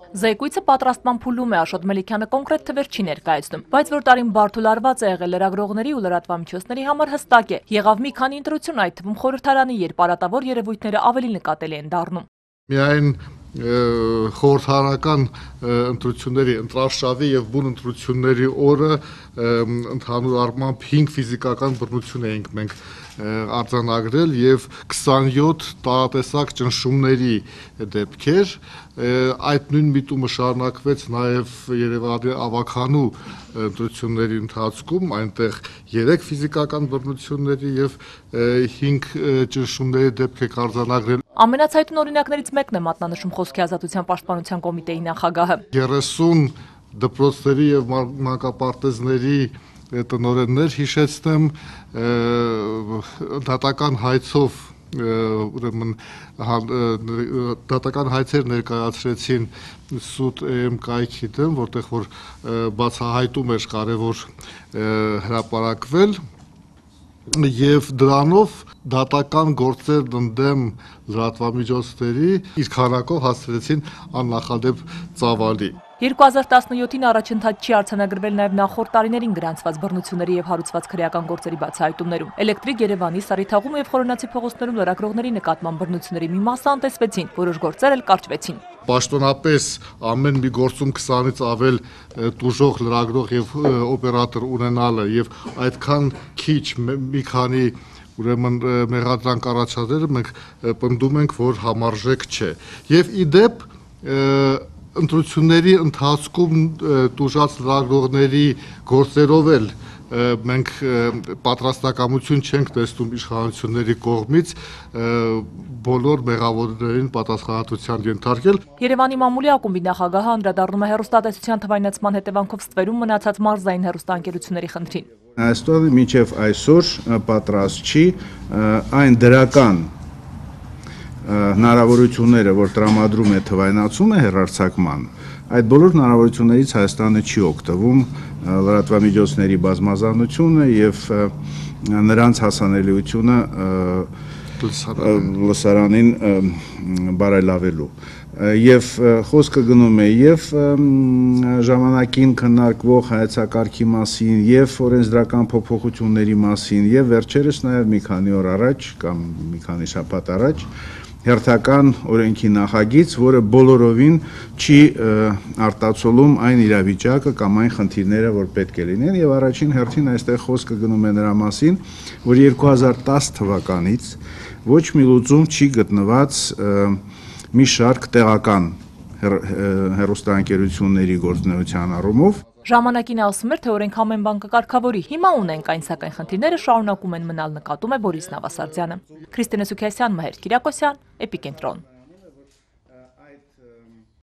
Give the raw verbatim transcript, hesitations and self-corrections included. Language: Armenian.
Զեկույցը պատրաստման փուլում է, Աշոտ Մելիքյանը կոնկրետ թվեր չի ներկայացնում, բայց որ տարին բարդ ու լարված է եղել լրագրողների ու լրատվամիջոցների համար հստակ է, եղավ մի քանի ընտրություն, այդ թվում խորհրդարանի, երբ պարատավոր երևույթները ավելի նկատելի են դառնում։ Միայն խորհրդարանական ընտրությունների, ընտրարշավի եւ բուն ընտրությունների օրը ընդհանուր առմամբ հինգ ֆիզիկական բռնություն էինք մենք արձանագրել եւ քսանյոթ տարատեսակ ճնշումների դեպքեր, այդ նույն միտումը շարունակվեց նաեւ Երևանի ավագանու ընտրությունների ընթացքում, այնտեղ երեք ֆիզիկական բռնությունների եւ հինգ ճնշումների դեպք է արձանագրել։ Ամենացայտուն օրինակներից մեկն է մատնանշում Խոսքի ազատության պաշտպանության կոմիտեի նախագահը։ երեսուն դպրոցների եւ մանկապարտեզների տնօրեններ հիշեցնեմ, դատական հայցով ուրեմն դատական հայցեր ներկայացրեցին սուտ էմ կայքի դեմ, որտեղ որ բացահայտում էր կարևոր հրապարակվել եւ դրանով դատական գործեր ընդդեմ լրատվամիջոցների իր քանակով հասցրեցին աննախադեպ ծավալի։ երկու հազար տասնյոթին առաջընթաց չի արձանագրվել նաև նախորդ տարիներին գրանցված բռնությունների եւ հարուցված քրեական գործերի բացահայտումներում։ Էլեկտրիկ Երևանի, Սարիթաղում եւ Խորենացի փողոցներում լրագրողների նկատմամբ բռնությունների մի մասը անտեսվեցին, որոշ գործեր էլ կարճվեցին։ Պաշտոնապես ամեն մի գործում քսանից ավել տուժող լրագրող եւ օպերատոր ունենալը եւ այդքան քիչ մի քանի ուրեմն մեղադրանք առաջադրել մենք պնդում ենք, որ համարժեք չէ։ Եվ ի դեպ ընտրությունների ընթացքում տուժած լրագրողների գործերով էլ մենք պատրաստակամություն չենք տեսնում իշխանությունների կողմից բոլոր մեղավորներին պատասխանատվության ենթարկել։ Երևանի մամուլի ակումբի նախագահը անդրադառնում է հեռուստատեսության թվայնացման հետևանքով ստվերում մնացած մարզային հեռուստաընկերությունների խնդրին։ Հայաստանը մինչև այսօր պատրաստ չի այն դրական հնարավորությունները, որ տրամադրում է թվայնացումը հեռարձակման, այդ բոլոր հնարավորություններից Հայաստանը չի օգտվում, լրատվամիջոցների բազմազանությունը եւ նրանց հասանելիությունը լսարանին բարելավելու։ Եվ խոսքը գնում է եւ ժամանակին քննարկվող հայեցակարգի մասին, եւ օրենսդրական փոփոխությունների մասին, եւ վերջերս նաեւ մի քանի օր առաջ կամ մի քանի շաբաթ առաջ հերթական օրենքի նախագիծ, որը բոլորովին չի արտացոլում այն իրավիճակը կամ այն խնդիրները, որ պետք է լինեն, եւ առաջին հերթին այստեղ խոսքը գնում է նրա մասին, որ երկու հազար տասը թվականից ոչ մի լուծում չի գտնված մի շարք տեղական հեռուստաընկերությունների գործունեության առումով։ Ժամանակին ասում էր, թե օրենք ամեն բան կկարգավորի, հիմա ունենք այն, սակայն խնդիրները շարունակում են մնալ, նկատում է Բորիս Նավասարդյանը։ Քրիստինե Սուքիասյան, Մհեր Կիրակոսյան, Էպիկենտրոն։